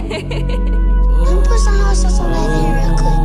me put some hot sauce on that thing real quick.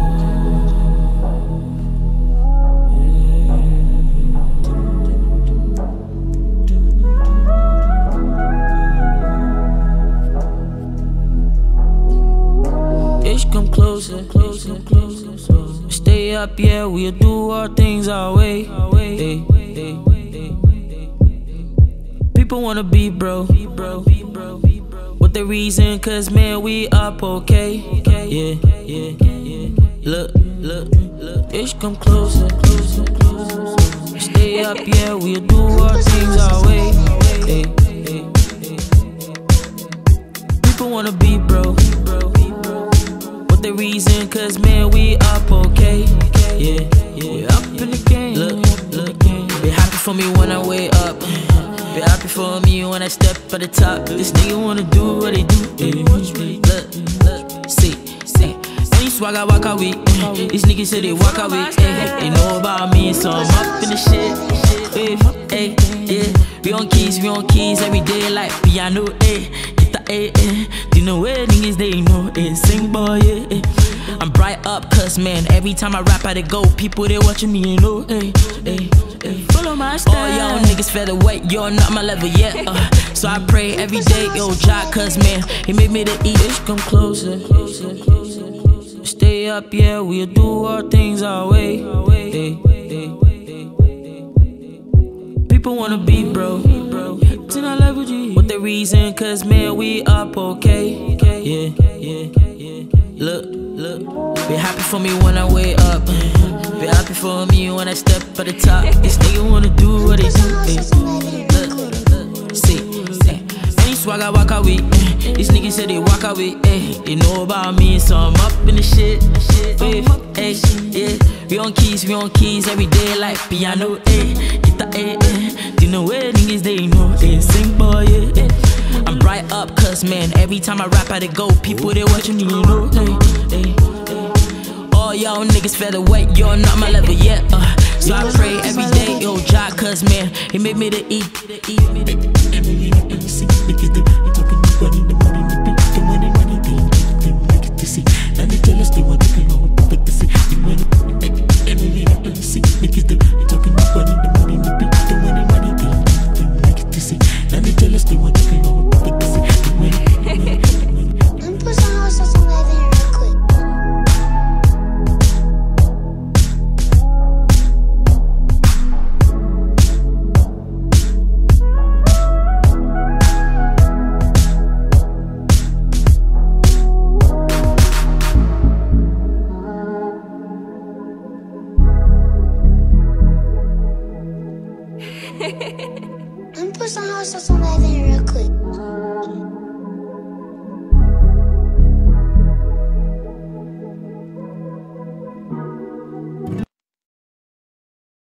Come closer, closer, closer. Stay up, yeah, we'll do all things our way. Ay, ay, ay. People wanna be bro. What the reason? Cause man, we up okay. Yeah, yeah, yeah. Look, bitch, come closer, closer, closer. Stay up, yeah, we'll do all things our way. Ay, ay, ay. People wanna be bro. The reason, cause man, we up okay. Yeah, yeah, up in the game. Look, be happy for me when I wake up. Be happy for me when I step at the top. This nigga wanna do what they do. Look, see. Any swag I walk out with. These niggas say they walk out with. They know about me, so I'm up in the shit. Hey, yeah. We on keys every day like piano. Do you know where niggas they know it? Sing boy, yeah. I'm bright up, cause man, every time I rap, I go. People they watching me, you know. Follow my style. All y'all niggas featherweight, you're not my level yet. So I pray every day, yo, Jock, cause man, he made me to eat. Bitch, come closer. Stay up, yeah, we'll do all things our way. People wanna be bro. What the reason? Cause man, we up okay. Yeah, yeah, yeah. Look, be happy for me when I wake up. Be happy for me when I step at the top. This nigga wanna do what they do. Look, see. Any swag I walk out with. These niggas say they walk out with. They know about me, so I'm up in the shit. Yeah. We on keys every day like piano. Do you know where niggas they know? Sing boy, yeah. I'm bright up, cause man, every time I rap, I go. People they watching me, you know. All y'all niggas featherweight, you're not my level yet. So I pray every day, yo, Jock, cause man, he made me to eat. Let me put some hot sauce on that thing real quick.